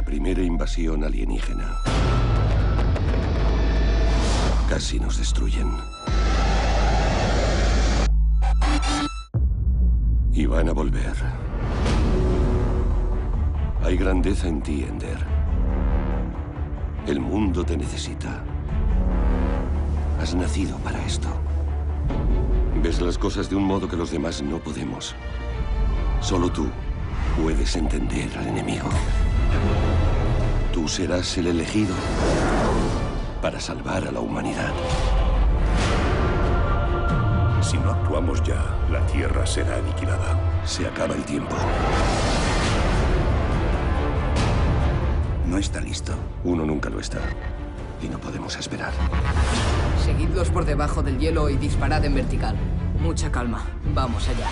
primera invasión alienígena. Casi nos destruyen. Y van a volver. Hay grandeza en ti, Ender. El mundo te necesita. Has nacido para esto. Ves las cosas de un modo que los demás no podemos. Solo tú puedes entender al enemigo. Tú serás el elegido para salvar a la humanidad. Si no actuamos ya, la Tierra será aniquilada. Se acaba el tiempo. No está listo. Uno nunca lo está. Y no podemos esperar. Seguidlos por debajo del hielo y disparad en vertical. Mucha calma. Vamos allá.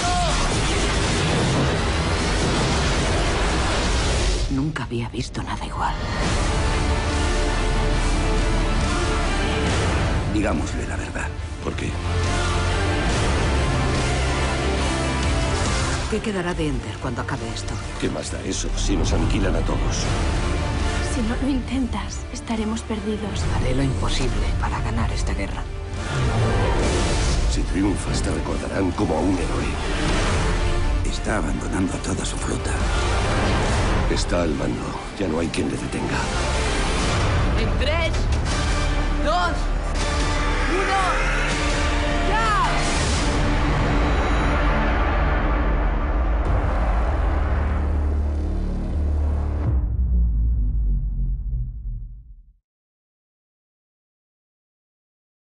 Nunca había visto nada igual. Digámosle la verdad. ¿Por qué? ¿Qué quedará de Ender cuando acabe esto? ¿Qué más da eso si nos aniquilan a todos? Si no lo intentas, estaremos perdidos. Haré lo imposible para ganar esta guerra. Si triunfas, te recordarán como a un héroe. Está abandonando a toda su flota. Está al mando. Ya no hay quien le detenga. En 3, 2, 1...